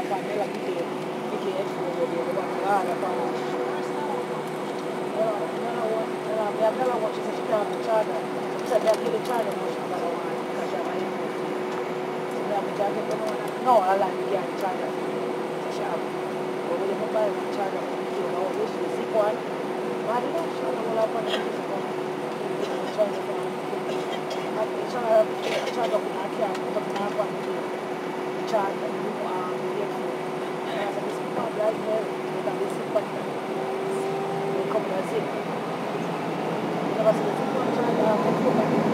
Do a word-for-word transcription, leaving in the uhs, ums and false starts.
Pamela Mike Mike Expo ndio wanalala kwa ya kala kwa chakula mchana sasa ya kile chana kwa shamba la kashama hiyo ndio mjane kama no ala ni ya chana shamba kwa ile mambo ya chana ndio na wao si kwa bali na shamba la kwa chana kwa chana chana kuna kia kuna hapa chana kwa ndio sasa sisi kwa lazima ndio sisi kwa como assim? Negócio desse, quando já